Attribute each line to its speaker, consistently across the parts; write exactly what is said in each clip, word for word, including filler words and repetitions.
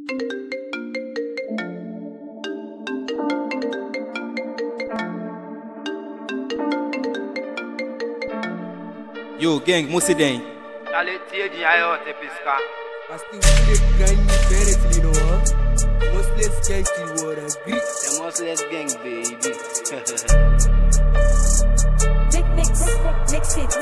Speaker 1: Yo, gang, Musideng.
Speaker 2: Allez, tiens, dis ailleurs, t'es pisca.
Speaker 3: Parce que vous les gagnez directly, no huh? Mostless gang qui were a grip.
Speaker 2: The Mostless gang, baby.
Speaker 4: Vic-mix, mix it.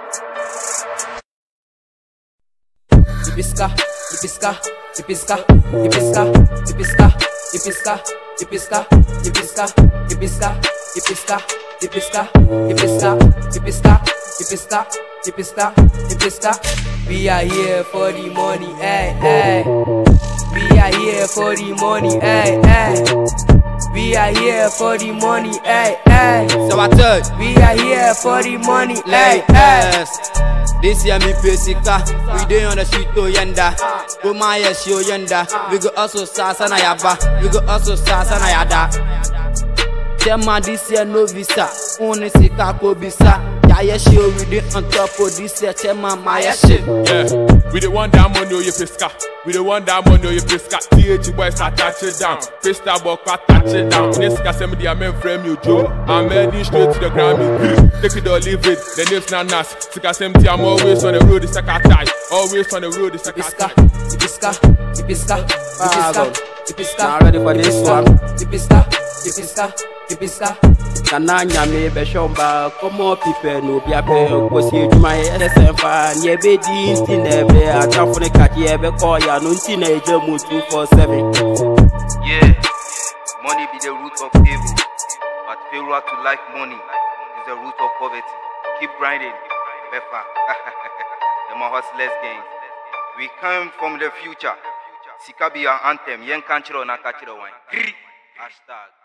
Speaker 3: Ipisca, ipisca, ipisca, ipisca, ipisca, ipisca, ipisca, ipisca, ipisca, ipisca, ipisca, ipisca, ipisca, ipisca, ipisca, ipisca. We are here for the money, ay, ay. We are here for the money, ay, ay. We are here for the money, ay, ay.
Speaker 1: So I told
Speaker 3: We are here for the money, ay, ay.
Speaker 1: this year me pay Sika. We dey on the street to yenda. Go my yes yo yenda. We go also sasa na yaba. We go also sasa na yada. Tell man this year no visa. Only Sika ko bisa. Yeah, yes, show we dey on top of this year. Tell man my shit.
Speaker 5: Yeah, we the one that money you pisca. We the one that money you pisca. T H boys attach it down. Pista boy attach it down. This guy send me the man frame you Joe. I'm heading straight to the Grammy. Take it or leave it. The name's not nas. Sika same I'm always on the road. It's a cat tie. Always on the road. It's a cat tie.
Speaker 3: Ipisca, ipisca, ipisca, ipisca.
Speaker 1: Now ready for this one.
Speaker 3: Ipisca, ipisca, ipisca.
Speaker 1: Kananya me be shomba. Come on people no be a pay. Cause you my S M fan. Yeah be dean still never. I jump for the cat. Yeah be call ya. No teenager move two four seven.
Speaker 2: Yeah, money be the root of evil, but failure to like money is the root of poverty. Keep grinding, Befa. The Hustlers gang. We come from the future. Sika be our anthem. Yen kanchiro na kachiro wine. Hashtag.